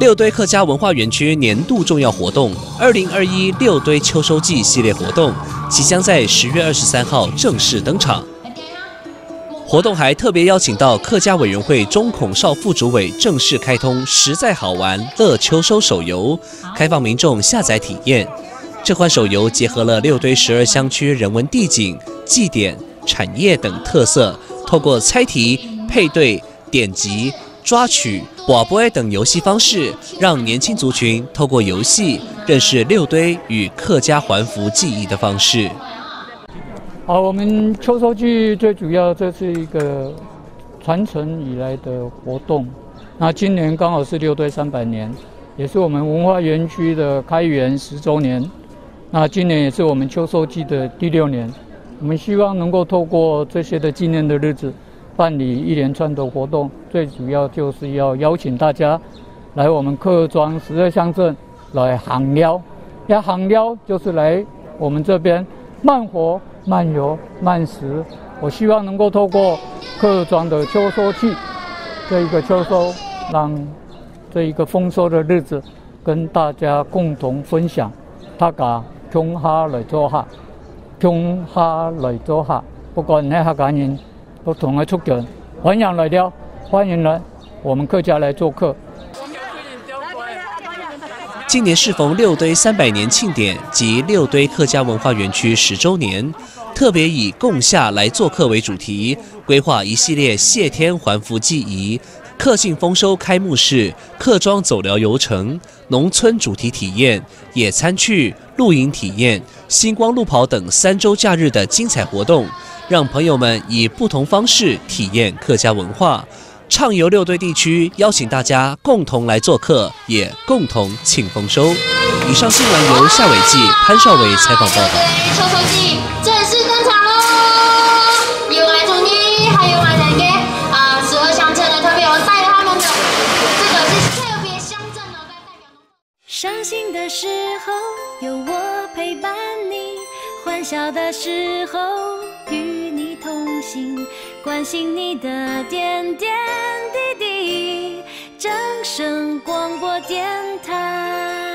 六堆客家文化园区年度重要活动2021六堆秋收季系列活动，即将在10月23号正式登场。活动还特别邀请到客家委员会钟孔少副主委正式开通实在好玩乐秋收手游，开放民众下载体验。这款手游结合了六堆12乡区人文地景、祭典、产业等特色，透过猜题、配对、点击、抓取、瓦波等游戏方式，让年轻族群透过游戏认识六堆与客家还福记忆的方式。 好，我们秋收季最主要这是一个传承以来的活动。那今年刚好是六堆300年，也是我们文化园区的开园10周年。那今年也是我们秋收季的第6年。我们希望能够透过这些的纪念的日子，办理一连串的活动，最主要就是要邀请大家来我们客庄12乡镇来行寮。要行寮就是来我们这边慢活、慢游、慢食。我希望能够透过客庄的秋收季这一个秋收，让这一个丰收的日子跟大家共同分享。大家共下來做客，共下來做客，不管你客家人不同的族群，欢迎来了，欢迎来我们客家来做客。 今年适逢六堆300年庆典及六堆客家文化园区10周年，特别以共下来做客为主题，规划一系列谢天还福祭仪、客庆丰收开幕式、客庄走寮游程、农村主题体验、野餐趣、露营体验、星光路跑等3周假日的精彩活动，让朋友们以不同方式体验客家文化。畅游六堆地区，邀请大家共同来做客，也共同庆丰收。以上新闻由夏伟记、潘少伟采访报道。 秋收季正式登场喽！由我来祝你，还有我们给12乡镇的特别有带他们的，这个是特别乡镇的在代表。 伤心的时候有我陪伴你，欢笑的时候与你同行，关心你的点点滴滴，正声广播电台。